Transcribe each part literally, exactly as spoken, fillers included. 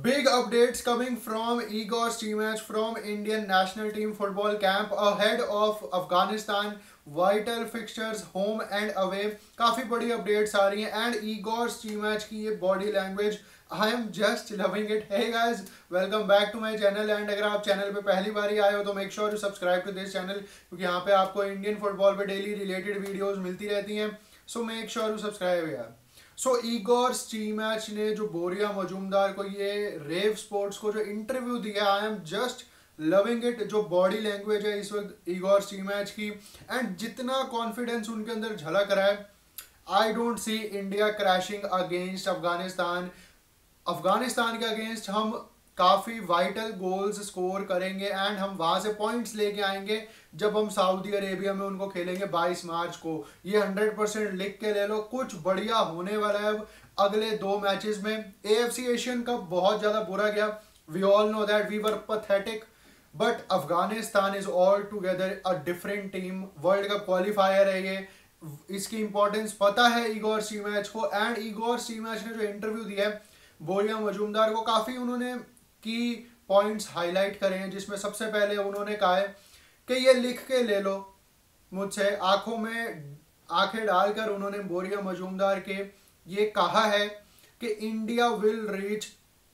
Big updates coming from Igor Stimac from Indian national team football camp ahead of Afghanistan. Vital fixtures home and away, काफ़ी बड़ी updates आ रही हैं and Igor Stimac की ये body language, I am just loving it. Hey guys, welcome back to my channel and अगर आप channel पे पहली बार ही आए हो तो make sure to subscribe to this channel, क्योंकि यहाँ पे आपको इंडियन फुटबॉल पे डेली रिलेटेड वीडियोस मिलती रहती हैं। So make sure to subscribe यार। सो ईगोर स्टीमैच ने जो बोरिया मजूमदार को ये रेव स्पोर्ट्स को जो इंटरव्यू दिया, I am just loving it. जो बॉडी लैंग्वेज है इस वक्त ईगोर स्टीमैच की एंड जितना कॉन्फिडेंस उनके अंदर झलक रहा है, I don't see India crashing against Afghanistan. Afghanistan के अगेंस्ट हम काफ़ी वाइटल गोल्स स्कोर करेंगे एंड हम वहाँ से पॉइंट्स लेके आएंगे जब हम सऊदी अरेबिया में उनको खेलेंगे बाईस मार्च को। ये हंड्रेड परसेंट लिख के ले लो, कुछ बढ़िया होने वाला है अब अगले दो मैचेस में। एएफसी एशियन कप बहुत ज़्यादा बुरा गया, we all know that, we were pathetic, but Afghanistan is all together a different team. World cup qualifier है ये, इसकी इंपॉर्टेंस पता है ईगोर स्टीमैच को एंड ईगोर स्टीमैच ने जो इंटरव्यू दिया है बोरिया मजूमदार को, काफ़ी उन्होंने की पॉइंट्स हाईलाइट करे हैं, जिसमें सबसे पहले उन्होंने कहा है कि ये लिख के ले लो मुझसे, आंखों में आंखें डालकर उन्होंने बोरिया मजूमदार के ये कहा है कि India will reach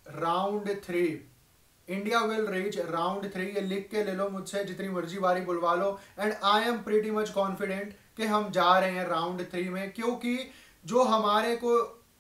round three, India will reach round three. ये लिख के ले लो मुझसे, जितनी मर्जी बारी बुलवा लो and I am pretty much confident कि हम जा रहे हैं राउंड थ्री में, क्योंकि जो हमारे को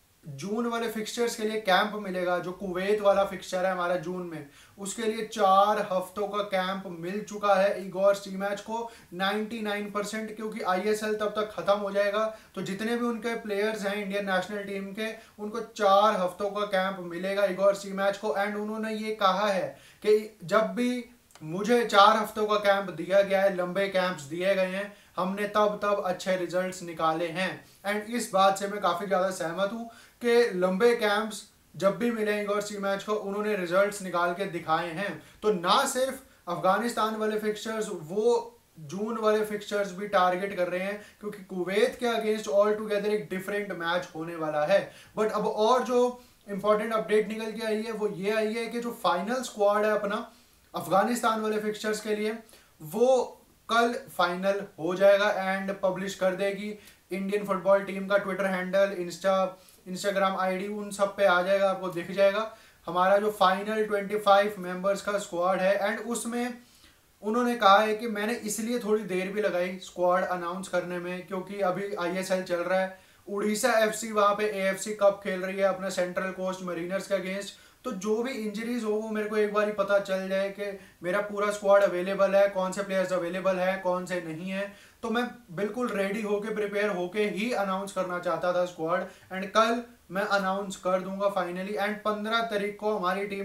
जून वाले फिक्सचर्स के लिए कैंप मिलेगा, जो कुवैत वाला फिक्सचर है हमारा जून में, उसके लिए चार हफ्तों का कैंप मिल चुका है ईगोर स्टीमैच को निन्यानवे परसेंट, क्योंकि आईएसएल तब तक खत्म हो जाएगा। तो जितने भी उनके प्लेयर्स हैं इंडियन नेशनल टीम के, उनको चार हफ्तों का कैंप मिलेगा ईगोर स्टीमैच को एंड उन्होंने ये कहा है कि जब भी मुझे चार हफ्तों का कैंप दिया गया है, लंबे कैंप्स दिए गए हैं, हमने तब तब अच्छे रिजल्ट्स निकाले हैं एंड इस बात से मैं काफ़ी ज़्यादा सहमत हूँ कि लंबे कैंप्स जब भी मिले ईगोर स्टीमैच को, उन्होंने रिजल्ट्स निकाल के दिखाए हैं। तो ना सिर्फ अफगानिस्तान वाले फिक्सचर्स, वो जून वाले फिक्सचर्स भी टारगेट कर रहे हैं, क्योंकि कुवैत के अगेंस्ट ऑल टुगेदर एक डिफरेंट मैच होने वाला है। बट अब और जो इंपॉर्टेंट अपडेट निकल के आई है वो ये आई है कि जो फाइनल स्क्वाड है अपना अफगानिस्तान वाले फिक्सचर्स के लिए, वो कल फाइनल हो जाएगा एंड पब्लिश कर देगी इंडियन फुटबॉल टीम का Twitter handle, insta Instagram ID, उन सब पे आ जाएगा, आपको दिख जाएगा हमारा जो फाइनल पच्चीस मेंबर्स का स्क्वाड है। एंड उसमें उन्होंने कहा है कि मैंने इसलिए थोड़ी देर भी लगाई स्क्वाड अनाउंस करने में, क्योंकि अभी आईएसएल चल रहा है, उड़ीसा एफसी वहाँ पे एएफसी कप खेल रही है अपना सेंट्रल कोस्ट मरीनर्स के अगेंस्ट। तो जो भी इंजरीज हो वो मेरे को एक बार ही पता चल जाए कि मेरा पूरा स्क्वाड अवेलेबल है, कौन से प्लेयर्स अवेलेबल है, कौन से नहीं है। तो मैं बिल्कुल रेडी होके प्रिपेयर होके ही अनाउंस करना चाहता था स्क्वाड एंड कल मैं अनाउंस कर दूंगा फाइनली। एंड पंद्रह तारीख को हमारी टीम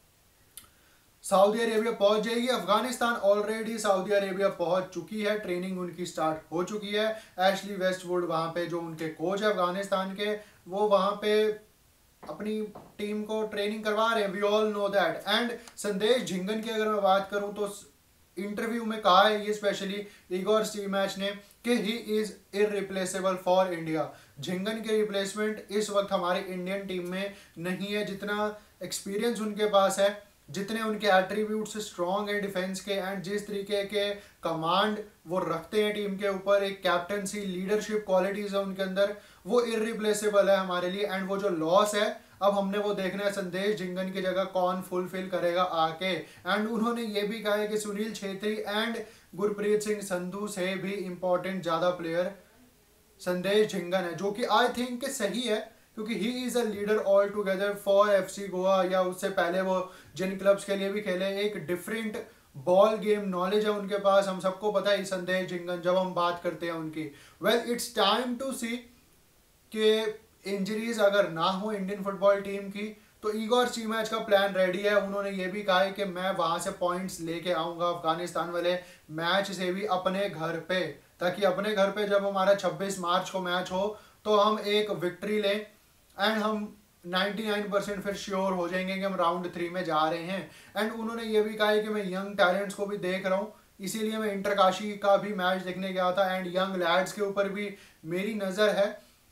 सऊदी अरेबिया पहुंच जाएगी। अफगानिस्तान ऑलरेडी सऊदी अरेबिया पहुंच चुकी है, ट्रेनिंग उनकी स्टार्ट हो चुकी है। एशली वेस्टवुड वहाँ पे जो उनके कोच है अफगानिस्तान के, वो वहाँ पे अपनी टीम को ट्रेनिंग करवा रहे हैं, we all know that. And Sandesh Jhingan की अगर मैं बात करूं तो इंटरव्यू में कहा है ये स्पेशली ईगोर स्टीमैच ने कि he is irreplaceable for India. Jhingan के रिप्लेसमेंट इस वक्त हमारी इंडियन टीम में नहीं है। जितना एक्सपीरियंस उनके पास है, जितने उनके एट्रीब्यूट्स स्ट्रॉन्ग है डिफेंस के एंड जिस तरीके के कमांड वो रखते हैं टीम के ऊपर, एक कैप्टनसी लीडरशिप क्वालिटीज है उनके अंदर, वो इररिप्लेसेबल है हमारे लिए। एंड वो जो लॉस है अब हमने वो देखना है संदेश झिंगन की जगह कौन फुलफिल करेगा आके। एंड उन्होंने ये भी कहा है कि सुनील छेत्री एंड गुरप्रीत सिंह संधू से भी इंपॉर्टेंट ज़्यादा प्लेयर संदेश झिंगन है, जो कि आई थिंक सही है, क्योंकि he is a leader all together for FC Goa, या उससे पहले वो जिन क्लब्स के लिए भी खेले, एक डिफरेंट बॉल गेम नॉलेज है उनके पास, हम सबको पता है संदेश झिंगन जब हम बात करते हैं उनकी। Well it's time to see कि इंजरीज अगर ना हो इंडियन फुटबॉल टीम की तो ईगोर स्टीमैच का प्लान रेडी है। उन्होंने ये भी कहा है कि मैं वहाँ से पॉइंट्स लेके आऊँगा अफगानिस्तान वाले मैच से भी अपने घर पे, ताकि अपने घर पे जब हमारा छब्बीस मार्च को मैच हो तो हम एक विक्ट्री लें एंड हम निन्यानवे परसेंट फिर श्योर हो जाएंगे कि हम राउंड थ्री में जा रहे हैं। एंड उन्होंने ये भी कहा है कि मैं यंग टैलेंट्स को भी देख रहा हूँ, इसीलिए मैं इंटरकाशी का भी मैच देखने गया था एंड यंग लैड्स के ऊपर भी मेरी नज़र है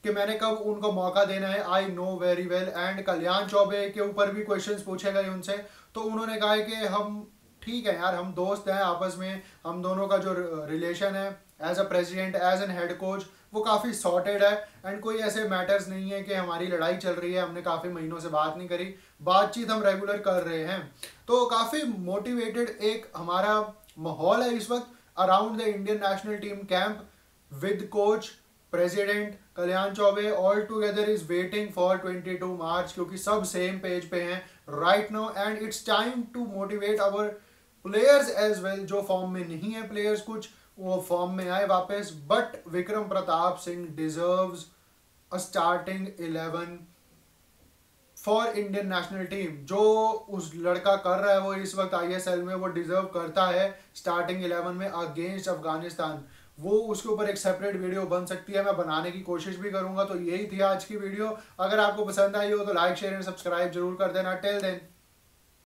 कि मैंने कब उनको मौका देना है, I know very well. And Kalyan Chaubey के ऊपर भी क्वेश्चंस पूछे गए उनसे, तो उन्होंने कहा है कि हम ठीक है यार, हम दोस्त हैं आपस में, हम दोनों का जो रिलेशन है as a president as an head coach वो काफ़ी सॉर्टेड है। एंड कोई ऐसे मैटर्स नहीं है कि हमारी लड़ाई चल रही है, हमने काफ़ी महीनों से बात नहीं करी, बातचीत हम रेगुलर कर रहे हैं। तो काफ़ी मोटिवेटेड एक हमारा माहौल है इस वक्त around the Indian national team camp with coach president Kalyan Chaubey. All together is waiting for twenty two March, क्योंकि सब सेम पेज पे हैं right now. And it's time to motivate our players as well, जो फॉर्म में नहीं है players कुछ वो फॉर्म में आए वापस। But Vikram Pratap Singh deserves a starting eleven for Indian national team. जो उस लड़का कर रहा है वो इस वक्त आईएसएल में, वो डिजर्व करता है स्टार्टिंग इलेवन में अगेंस्ट अफगानिस्तान। वो उसके ऊपर एक सेपरेट वीडियो बन सकती है, मैं बनाने की कोशिश भी करूंगा। तो यही थी आज की वीडियो, अगर आपको पसंद आई हो तो लाइक शेयर एंड सब्सक्राइब जरूर कर देना। Till then